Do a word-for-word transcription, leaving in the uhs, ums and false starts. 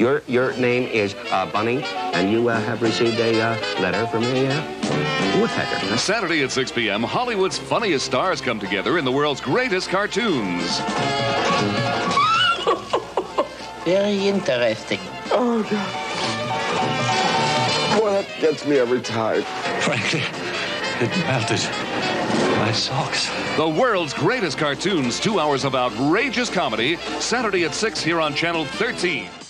Your your name is uh, Bunny, and you uh, have received a uh, letter from a uh, woodpecker. Saturday at six p m, Hollywood's funniest stars come together in the world's greatest cartoons. Very interesting. Oh, God. Boy, that gets me every time. Frankly, it melted my socks. The world's greatest cartoons, two hours of outrageous comedy, Saturday at six here on Channel thirteen.